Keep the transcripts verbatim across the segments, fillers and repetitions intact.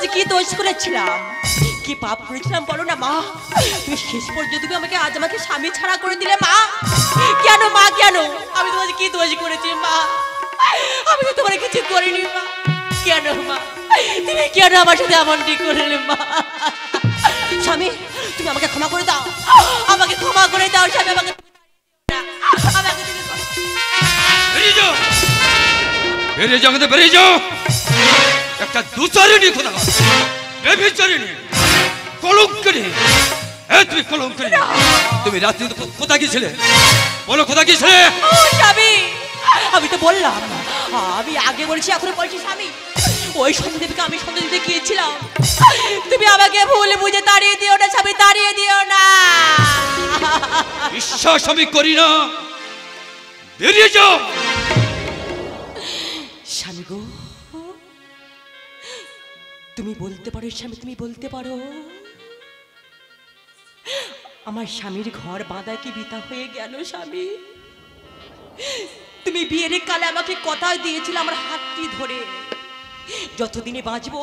মাঝে কি দোষ করেছিলাম, কি পাপ করেছিলাম বলো না মা। তুমি শেষ পর্যন্ত তুমি আমাকে আজ আমাকে স্বামী ছাড়া করে দিলে মা। কেন মা, কেন? আমি তোমার কি দোষ করেছি মা? আমি তো তোমার কিছু করিনি মা। কেন মা, তুমি কেন আমার সাথে এমনটি করলে মা? স্বামী, তুমি আমাকে ক্ষমা করে দাও, আমাকে ক্ষমা করে দাও স্বামী, আমাকে আমাকে তুমি বেরিয়ে যাও, বেরিয়ে যাও, বেরিয়ে যাও। একটা দুচারিণী খোদা, বেবিচারিণী, কলঙ্কিনী। এ তুমি কলঙ্কিনী, তুমি রাত্রি কোথায় গিয়েছিলে বলো, কোথায় গিয়েছিলে? স্বামী, আমি তো বললাম, আমি আগে বলছি এখন বলছি স্বামী, ওই সন্ধ্যেকে আমি সন্ধ্যে দিতে গিয়েছিলাম। তুমি আমাকে ভুল বুঝে তাড়িয়ে দিও না স্বামী, তাড়িয়ে দিও না। বিশ্বাস আমি করি না, বেরিয়ে যাও। স্বামী গো, তুমি বলতে পারো স্বামী, তুমি বলতে পারো আমার স্বামীর ঘর বাঁধা কি বৃথা হয়ে গেল স্বামী? তুমি বিয়ের কালে আমাকে কথা দিয়েছিলে আমার হাতটি ধরে যতদিনে বাঁচবো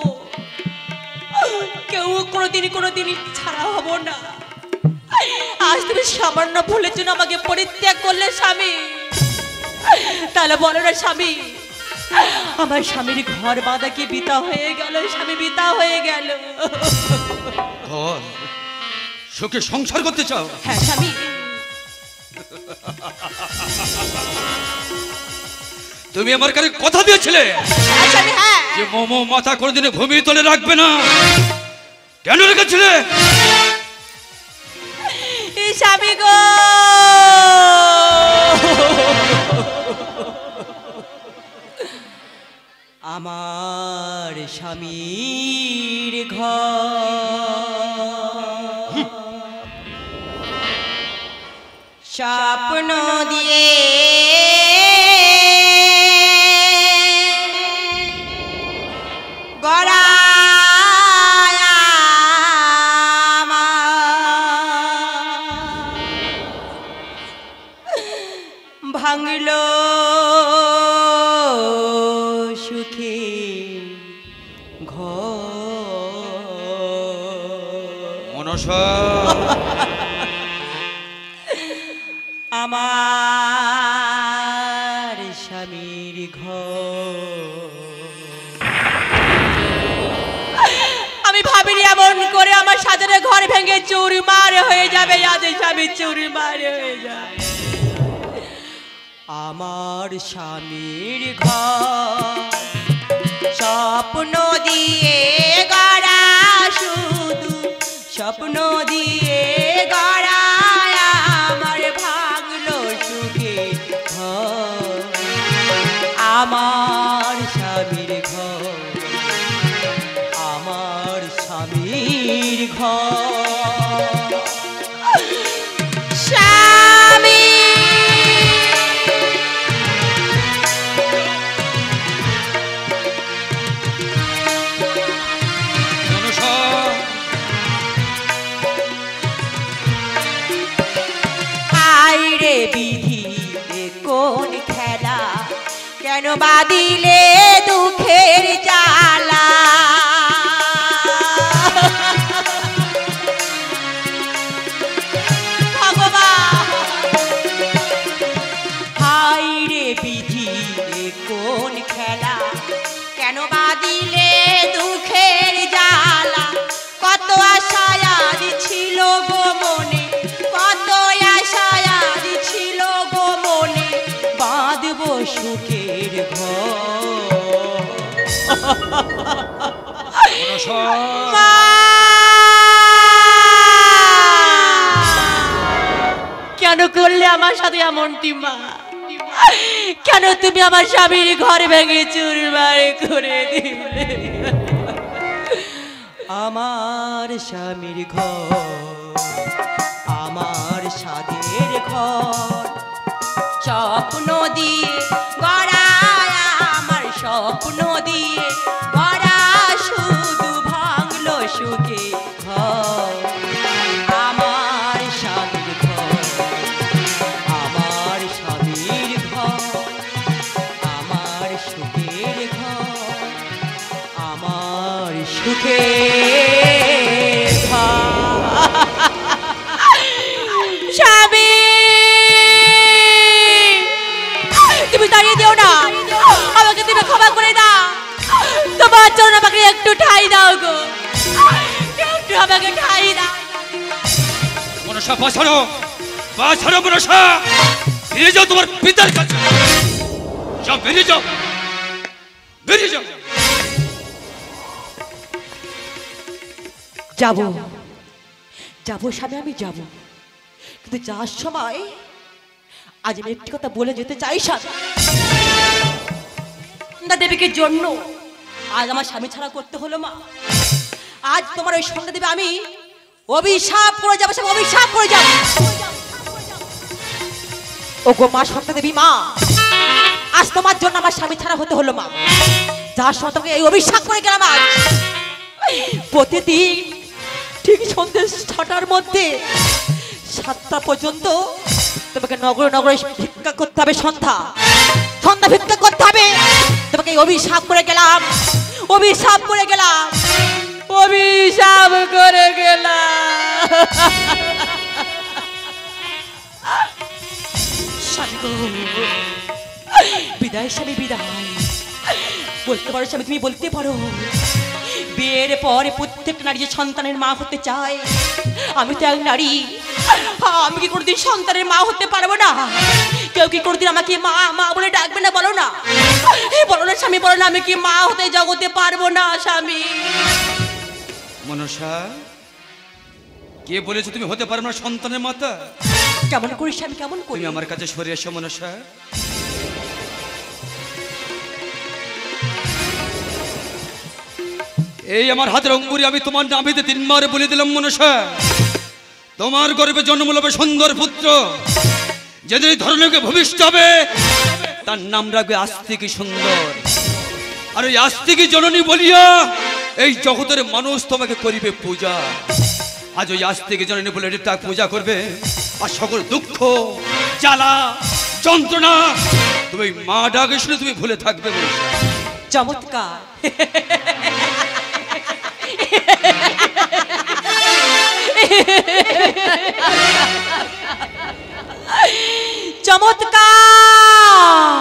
কেউ কোনোদিনই কোনোদিনই ছাড়া হব না। আজ তুমি সামান্য ভুলের জন্য আমাকে পরিত্যাগ করলে স্বামী। তাহলে বলো না স্বামী, আমার স্বামীর ঘর বাঁধা কি বৃথা হয়ে গেল স্বামী, বৃথা হয়ে গেল? ঘর সুখে সংসার করতে চাও? হ্যাঁ স্বামী। তুমি আমার কাছে কথা দিয়েছিলে যে মোমো মাথা কোনোদিনে ভূমি তলে রাখবে না, কেন রেখেছিলে? স্বামী গো, আমার স্বামীর ঘর স্বপ্ন দিয়ে গড়া ভাঙলো সুখে ঘর। মনসা, আমার স্বামীর ঘর আমি ভাবিনি এমন করে আমার সাজানো ঘর ভেঙে চুরমার হয়ে যাবে, আজ স্বামী চুরমার হয়ে যায়। আমার স্বামীর ঘর স্বপ্ন দিয়ে গড়া, শুধু স্বপ্ন দিয়ে গড়া, আমার ভাঙলো সুখে ঘর। আমার স্বামীর ঘর, আমার স্বামীর ঘর। স্বামী আইরে বিধি কোন খেলা, কেন বাদিলে দুঃখের জ্বালা? ভগবান হাইরে বিধি কোন খেলা, কেন বাদিলে দুঃখের জ্বালা? কত আশায় আজ ছিল গো মনে, কত আশায় আজ ছিল গো মনে, বাঁধবো সুখের ঘর। কেন করলে আমার সাথে এমনটি মা? কেন তুমি আমার স্বামীর ঘর ভেঙে চুরমার করে দিলে? আমার স্বামীর ঘর, আমার সাধের ঘর স্বপ্ন দিয়ে গড়া, আমার স্বপ্ন দিয়ে গড়া, শুধু ভাঙলো সুখে ঘর। আমার স্বামীর ঘর, আমার স্বামীর ঘর, আমার সুখের ঘর, আমার সুখে স্বামী তুমি দাঁড়িয়ে দিও না, আমাকে তুমি ক্ষমা করে দাও, তোমার জন্য আমাকে একটু ঠাই দাও গো, একটু আমাকে ঠাই দাও। মনসা বাঁচানো বাঁচানো মনসা, ফিরে যাও তোমার পিতার কাছে, যাও বেরিয়ে যাও বেরিয়ে যাও। যাবো যাবো স্বামী, আমি যাবো, কিন্তু যাওয়ার সময় আজ আমি একটি কথা বলে যেতে চাই স্বামী। সন্ধ্যা দেবীকে জন্য আজ আমার স্বামী ছাড়া করতে হলো মা। আজ তোমার ওই সন্ধ্যা দেবী আমি অভিশাপ করে যাবো, সব অভিশাপ করে যাবো। ও গো মা সন্ধ্যা দেবী মা, আজ তোমার জন্য আমার স্বামী ছাড়া হতে হলো মা। যার সময় তোমাকে এই অভিশাপ করে গেলাম আজ, প্রতিদিন ঠিক সন্ধ্যে ছটার মধ্যে সাতটা পর্যন্ত তোমাকে নগর নগরে ভিক্ষা করতে হবে, সন্ধ্যা সন্ধ্যা ভিক্ষা করতে হবে। তোমাকে অভিশাপ করে গেলাম, অভিশাপ করে গেলাম, অভিশাপ করে গেলাম। স্বামী গো, বিদায় স্বামী বিদায়। বলতে পারো স্বামী, তুমি বলতে পারো বিয়ের পরে প্রত্যেকটা নারী যে সন্তানের মা হতে চায়, আমি তো এক নারী, আমি কি কোনোদিন সন্তানের মা হতে পারবো না? কেউ কি কোনোদিন আমাকে মা মা বলে ডাকবে না? বলো না, বলো না স্বামী, বলো না, আমি কি মা হতে জগতে পারবো না স্বামী? মনসা, কে বলেছে তুমি হতে পারবে না সন্তানের মাতা? কেমন করি স্বামী, কেমন করি? তুমি আমার কাছে সরে এসো মনসা। এই আমার হাতের অঙ্গুরি আমি তোমার নাভিতে তিনবার বলে দিলাম মনসা, তোমার গর্ভে জন্ম লবে সুন্দর পুত্র, যেদিন এই ধরনীকে ভূমিষ্ঠ হবে তার নাম রাখবে আস্তিকি সুন্দর। আর ওই আস্তিকি জননী বলিয়া এই জগতের মানুষ তোমাকে করিবে পূজা। আজ ওই আস্তিকি জননী বলে তাকে পূজা করবে, আর সকল দুঃখ জ্বালা যন্ত্রণা তুমি মা ডাকে শুনে তুমি ভুলে থাকবে মনসা। চমৎকার, চমৎকার।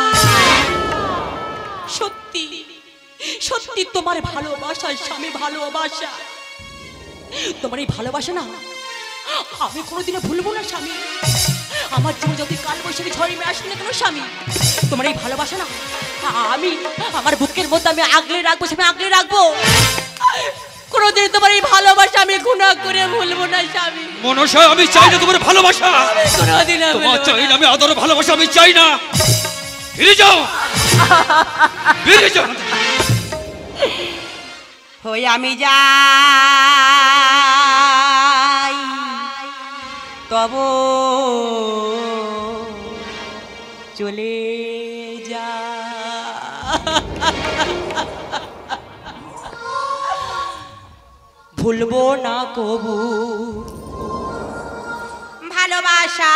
সত্যি সত্যি তোমার ভালোবাসা স্বামী, ভালোবাসা, তোমার এই ভালোবাসা না আমি কোনোদিনও ভুলবো না স্বামী। আমার জীবন যদি কাল বৈশাখী ঝড়ে মেয়ে আসবে না কেন স্বামী, তোমার এই ভালোবাসা না আমি আমার বুকের মধ্যে আমি আগলে রাখবো স্বামী, আগলে রাখবো। কোনোদিন তোমার এই ভালোবাসা আমি গুনাহ করে ভুলবো না স্বামী। মনসা, আমি চাই না তোমার ভালোবাসা, কোনোদিন তোমার চাই না আমি আদর ভালোবাসা আমি চাই না। ফিরে যাও, ফিরে যাও। হই আমি যাই তব চলে যা, ভুলবো না কবু ভালোবাসা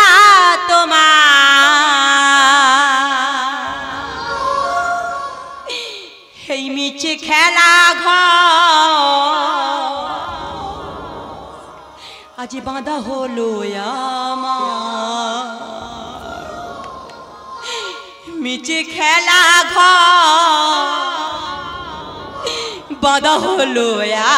তোমার। এই মিছে খেলা ঘর আজ বাঁধা হলো আমার, মিছে খেলা ঘর বাঁধা হলো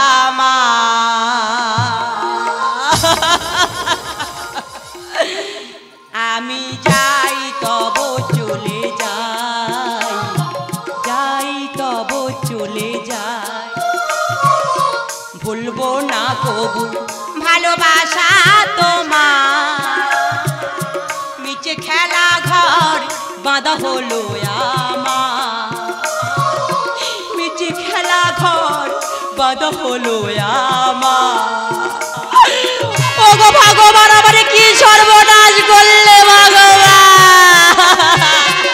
আমার। আমি যাই তব চলে যাই, যাই তব চলে যাই, ভুলবো না কবু ভালোবাসা তোমার। মিছে খেলা ঘর বাঁধা হলো আমার, মিছে খেলা ঘর বাঁধা হলো আমার। ওগো ভগবান, আমারে কি সর্বনাশ করলে ভগবান।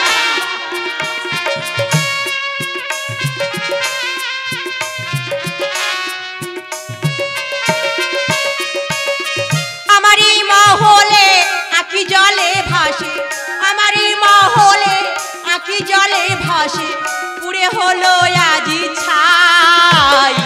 আমারই মহলে আঁকি জলে ভাসে, আমারই মহলে আঁকি জলে ভাসে, পুড়ে হলো আজি ছাই।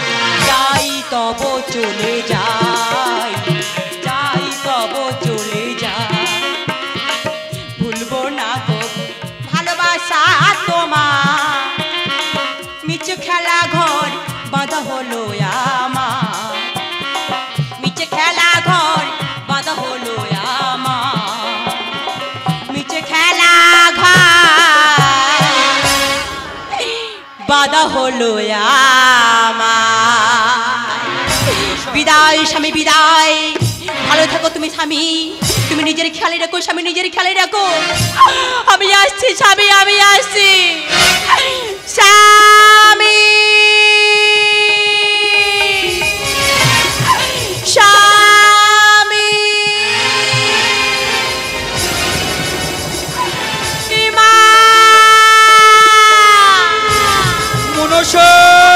মিছে খেলা ঘর বাঁধা হলো আমার, মিছে খেলা ঘর বাঁধা হলো আমার, মিছে খেলা ঘর বাঁধা হলো আমার। বিদায় স্বামী বিদায়, ভালো থাকো তুমি স্বামী, তুমি নিজের খেয়ালে রাখো স্বামী, নিজের খেয়ালে রাখো। আমি আসছি স্বামী, আমি আসছি স্বামী, স্বামী মা মনসা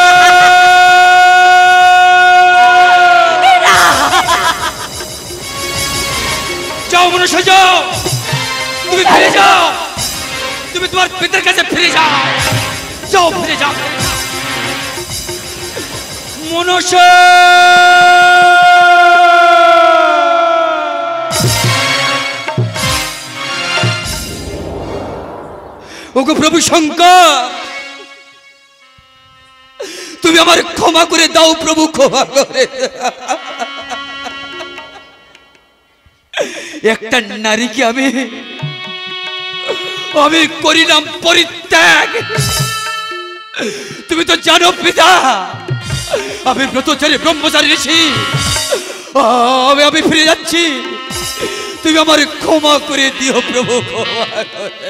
যাও, মনসা যাও, তুমি ফিরে যাও, তুমি তোমার পিতার কাছে ফিরে যাও, যাও ফিরে যাও মনসা। ওগো প্রভু শঙ্কর, তুমি আমার ক্ষমা করে দাও প্রভু, ক্ষমা করে। একটা নারীকে আমি আমি করিলাম পরিত্যাগ। তুমি তো জানো পিতা, আমি ব্রতচারী ব্রহ্মচারী ঋষি, আমি আমি ফিরে যাচ্ছি, তুমি আমার ক্ষমা করে দিও প্রভু, ক্ষমা করে।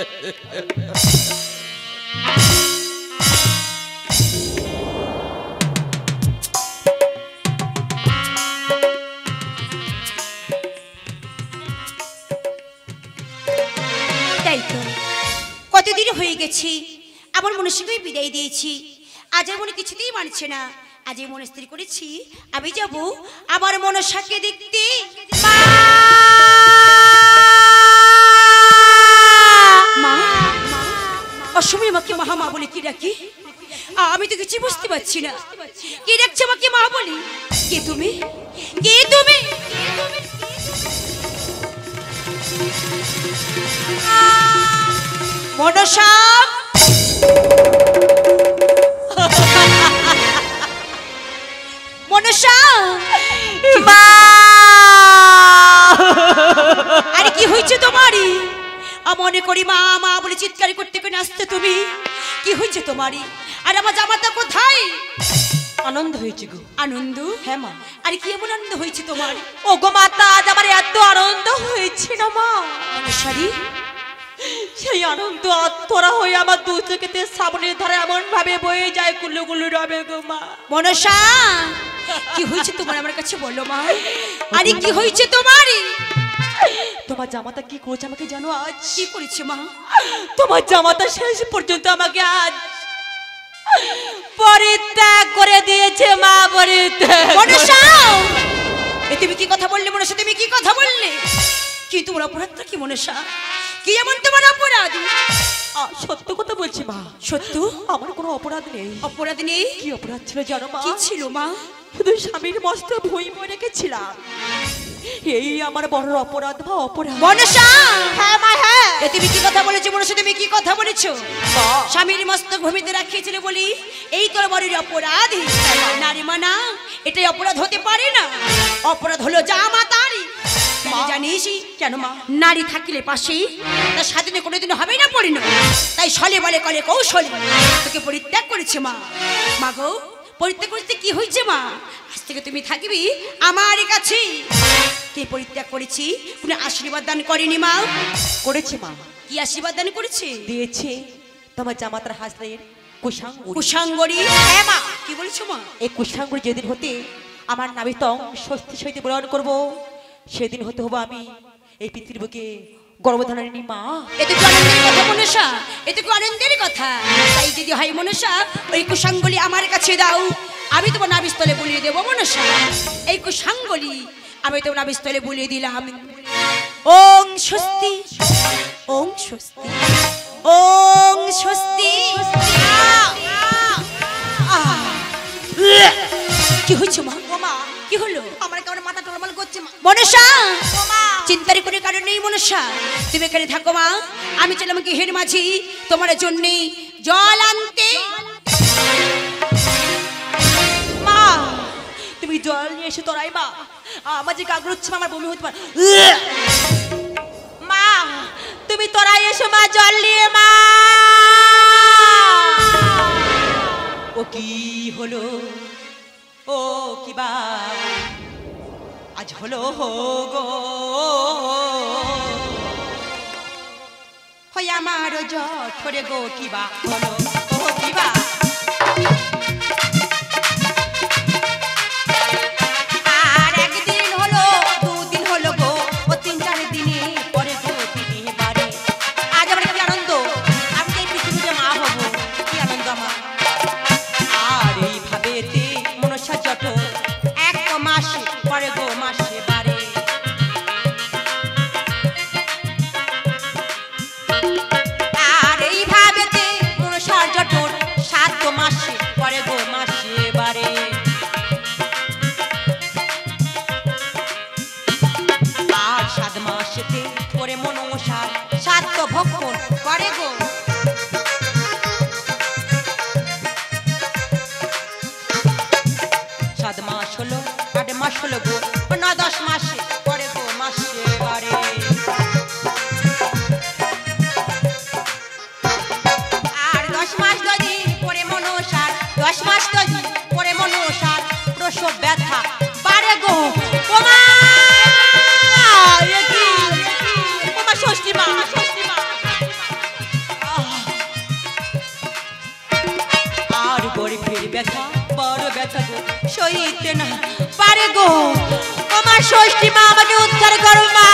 কতদিন হয়ে গেছি আমার মনস্বীকে বিদায় দিয়েছি, আজ আর মনে কিছুতেই মানছে না। আজ এই মনে স্থির করেছি আমি যাব আমার মনসাকে দেখতে। মা, অসময়ে আমাকে মহা মা বলে কি ডাকি? আমি তো কিছু বুঝতে পারছি না, কি ডাকছে আমাকে মা বলি? কে তুমি, কে তুমি? মনসা, মনসা মা, আরে কি হয়েছে তোমারই? মনে করি মা মা বলে চিৎকার করতে করে আসতে তুমি, কি হয়েছে তোমারই? আর আমার জামাতা কোথায়? আনন্দ হয়েছে গো। আনন্দ? হ্যাঁ মা। আরে কি এমন আনন্দ হয়েছে তোমার? ও গো মাতা, আজ আমার এত আনন্দ হয়েছে না মা, মনসারি সেই আনন্দ আত্মরা হয়ে আমার দু চোখেতে সামনের ধারে এমন ভাবে বয়ে যায়, কুলু কুলু রবে গো মা। মনসা, কি হয়েছে তোমার আমার কাছে বলো মা। আরে কি হয়েছে তোমার? তোমার জামাতা কি করেছে আমাকে জানো? আজ কি করেছে মা? তোমার জামাতা শেষ পর্যন্ত আমাকে আজ পরিত্যাগ করে দিয়েছে মা, পরিত্যাগ। মনসা, এ তুমি কি কথা বললে মনসা? তুমি কি কথা বললে? কি তোমার অপরাধটা কি মনসা? কি এমন তোমার অপরাধ? সত্য কথা বলছি মা। সত্য? আমার কোনো অপরাধ নেই। অপরাধ নেই? কি অপরাধ ছিল জানো মা? কি ছিল মা? শুধু স্বামীর মস্ত ভুঁই বই রেখেছিলাম, এই আমার বড় অপরাধ বা অপরাধ। মনসা, হ্যাঁ মা, হ্যাঁ। এ তুমি কি কথা বলেছো মনসা? তুমি কি কথা বলেছো? স্বামীর মস্তক ভূমিতে রাখিয়েছিলে বলি এই তোর বড়ির অপরাধ? নারী মানা, এটাই অপরাধ হতে পারে না। অপরাধ হলো জামাতারই। জানিস কেন মা? নারী থাকিলে পাশে তার স্বাধীনে কোনোদিন হবে না পরিণত, তাই ছলে বলে কলে কৌশলে তোকে পরিত্যাগ করেছে মা। মা গো, পরিত্যাগ করতে কি হয়েছে মা? আজ থেকে তুমি থাকবি আমার কাছে। কে পরিত্যাগ করেছি? কোনো আশীর্বাদ দান করেনি মা? করেছে মা। কি আশীর্বাদ দান করেছে? দিয়েছে তোমার জামাতার হাসনের কুশাঙ্গুরি। কুশাঙ্গরি? হ্যাঁ মা। কি বলছো মা? এই কুশাঙ্গুরি যেদিন হতে আমার নাবিতং স্বস্তি সহিত গ্রহণ করবো, সেদিন হতে হবো আমি এই পৃথিবীর বুকে গর্ভধারণী মা। এতে কি আনন্দের কথা মনসা? এতে কি আনন্দের কথা? তাই যদি হয় মনসা, ওই কুশাঙ্গলি আমার কাছে দাও, আমি তোমার নাভিস্থলে বুলিয়ে দেবো মনসা। এই কুশাঙ্গলি আমি তোমার নাভিস্থলে বুলিয়ে দিলাম। ওং স্বস্তি, ওং স্বস্তি, ওং স্বস্তি। কি হয়েছে মা? কি হলো? আমার কেমন মাথা টলমল করছে মা। মনসা, চিন্তার কোনো কারণ নেই মনসা, তুমি এখানে থাকো মা। আমি চলাম গৃহের মাঝি তোমার জন্যে জল আনতে। এসে তোরাই মা আমার যে গাগর হচ্ছে আমার বমি হতে পারে মা তুমি তোরাই এসো মা জল নিয়ে মা ও কি হলো ও কি বা আজ হলো হো গো হই আমার জঠরে গো কি বা হলো ও কি বা আর একদিন হলো দুদিন হলো গো ও তিন চার দিনে পরে গো তিনি বাড়ি আজ আমার কি আনন্দ আমি এই পৃথিবীতে মা হব কি আনন্দ আমার আর এইভাবেতে মনসা জঠর এক মাস পরে গো মাসে বাড়ে আর এইভাবেতে মনসা জঠর সাত মাসে পরে গো মাসে বাড়ে আর সাত মাসেতে পরে মনসার সাত ভক্ষণ করে গো সাত মাস হলো আট মাস হলো গো ন দশ মাসে পরে গো মাসে বাড়ে আর দশ মাস যদি পরে মনসার দশ মাস যদি পরে মনসার প্রসব ব্যথা বাড়ে গো ওমা কি ওমা ষষ্ঠী মা ষষ্ঠী মা আর গরিবের ব্যথা বড় ব্যথা গো সইতে না পারে গো আমার ষষ্ঠী মা আমাকে উদ্ধার করো মা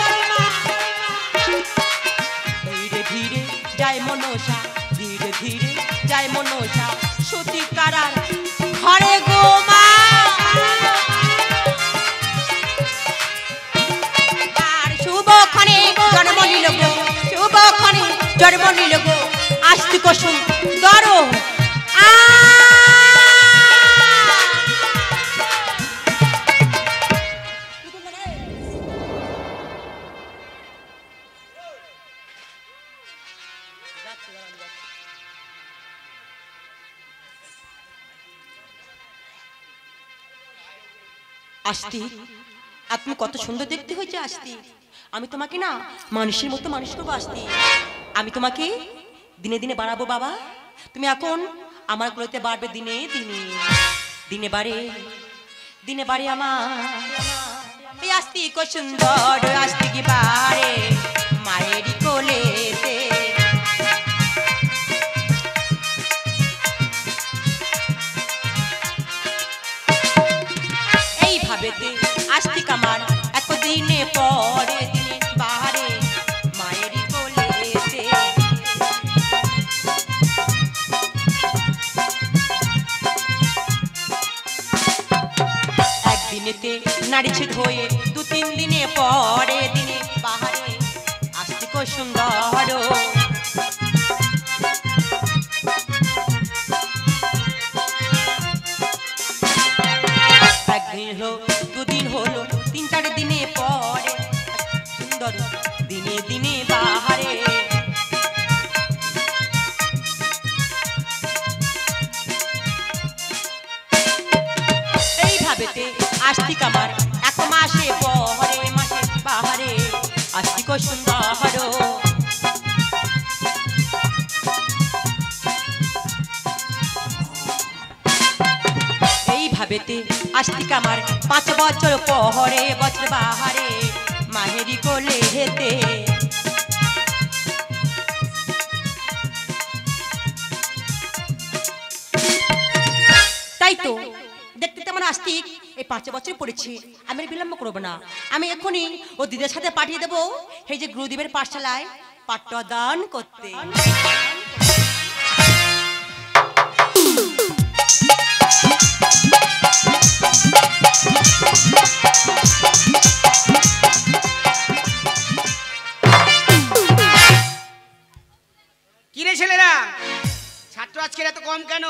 ধীরে ধীরে যায় মনসা ধীরে ধীরে যায় মনসা সতী কারার ঘরে গো মা আর শুভক্ষণে জন্ম নিল গো শুভক্ষণে জন্ম নিল গো আস্তিক সুন্দর আ আস্তি আর তুমি কত সুন্দর দেখতে হয়েছে আস্তি আমি তোমাকে না মানুষের মতো মানুষ করবো আস্তি আমি তোমাকে দিনে দিনে বাড়াবো বাবা তুমি এখন আমার গুলোতে বাড়বে দিনে দিনে দিনে বাড়ে দিনে বাড়ে আমার এই আস্তি কো সুন্দর আস্তি কি বাড়ে মায়েরই কোলেতে এইভাবেতে আস্তিক আমার একদিনে পরে দিনে বাড়ে মায়েরই কোলেতে একদিনেতে নারী ছেদ হয়ে দু তিন দিনে পরে দিনে বাহারে আস্তিক সুন্দর একদিন হলো দুদিন হলো তিন চার দিনে পরে সুন্দর দিনে দিনে বাহারে এইভাবেতে আস্তিক আমার এক মাসে পরে মাসে বাহারে আস্তিক সুন্দর এইভাবেতে আস্তিক আমার পাঁচ বছর পরে বছর বাহারে মাহেরি কোলে হেতে তাই তো দেখতে তেমন আস্তিক এই পাঁচ বছর পড়েছি আমি বিলম্ব করবো না আমি এখনই ও দিদির সাথে পাঠিয়ে দেবো এই যে গুরুদেবের পাঠশালায় পাঠদান করতে কিরে ছেলেরা ছাত্র আজকের এত কম কেন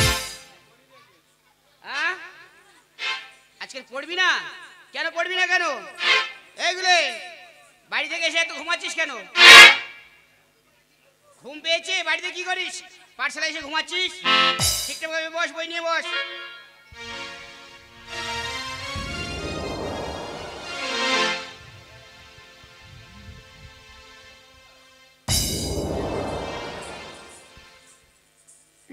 আজকে পড়বি না কেন পড়বি না কেন এইগুলো বাড়ি থেকে এসে এত ঘুমাচ্ছিস কেন ঘুম পেয়েছে বাড়িতে কি করিস পাঠশালায় এসে ঘুমাচ্ছিস ঠিকঠাক ভাবে বস বই নিয়ে বস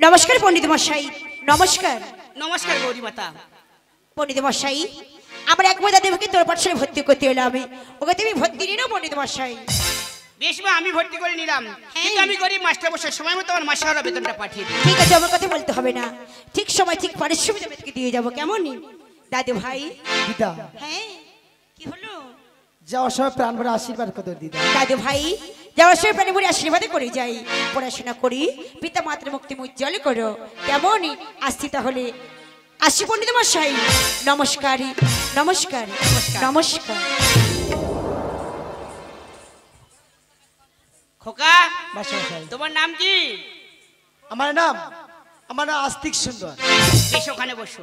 নমস্কার পণ্ডিত মশাই, নমস্কার। নমস্কার গৌরী মাতা। পণ্ডিত মশাই, আমার এক মহিলা দেবকে তোর পাঠশালায় ভর্তি করতে এলাম, ওকে তুমি ভর্তি নিন পণ্ডিত মশাই। বেশ মা, আমি ভর্তি করে নিলাম, কিন্তু আমি গরিব মাস্টার বসে সময় মতো আমার মাসহারা বেতনটা পাঠিয়ে দিই। ঠিক আছে, আমার কথা বলতে হবে না, ঠিক সময় ঠিক পারিশ্রমিক আমি তোকে দিয়ে যাবো, কেমন? দাদু ভাই। দিদা, হ্যাঁ কি হলো? যাওয়ার সময় প্রাণ ভরে আশীর্বাদ কত দিদা। দাদু ভাই, যাওয়ার সময় প্রাণী ভরে আশীর্বাদ করে যাই, পড়াশোনা করি, পিতা মাতৃ মুক্তি উজ্জ্বল করো, কেমন? আসছি তাহলে, আসি পণ্ডিত মশাই। নমস্কার নমস্কার নমস্কার। খোকা, মাস্টারমশাই, তোমার নাম কি? আমার নাম আমার নাম আস্তিক সুন্দর। বেশ, ওখানে বসো।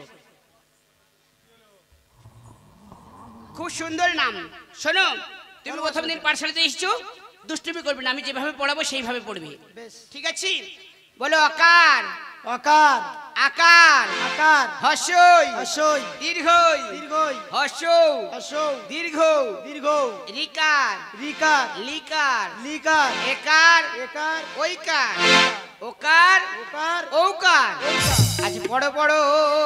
খুব সুন্দর নাম। শোনো, তুমি প্রথম দিন পাঠশালাতে এসছো, দুষ্টুমি করবে না, আমি যেভাবে পড়াবো সেইভাবে পড়বে, বেশ। ঠিক আছে? বলো অকার, অকার, আকার, আকার, হস্যই, হস্যই, দীর্ঘই, দীর্ঘই, হস্যৌ, হস্যৌ, দীর্ঘ, দীর্ঘ, রিকার, রিকার, লিকার, লিকার, একার, একার, ওইকার, ওকার, ওকার, ঔকার। আজ পড়ো পড়ো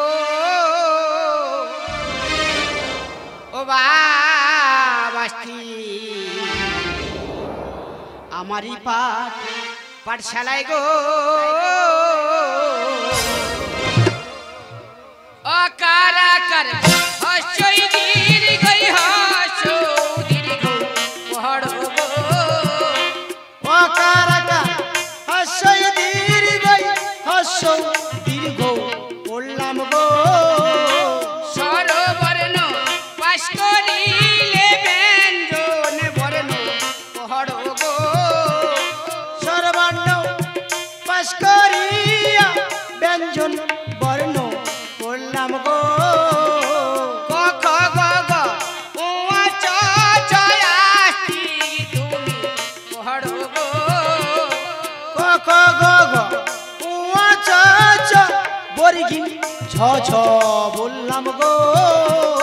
ও বাবাস্তি, আমারই পাঠ পাঠশালায় গো, অকার আকার হস্যই দীর্ঘই হস্যৌ দীর্ঘ পড়ো গো, অকার, আকার, হস্যই, দীর্ঘই, হস্যৌ, দীর্ঘ, বললাম গো। স্বরবর্ণ পাশ করিলে ব্যঞ্জন বর্ণ পড়ো গো, সর্বান্ন পাশ করিয়া ব্যঞ্জন বর্ণ বললাম গো। ক খ গ ঘ উ আ চ ছ আস্তি তুমি পড়ো গো, ক খ গ ঘ উ আ চ ছ বর্গি ছ ছ বললাম গো।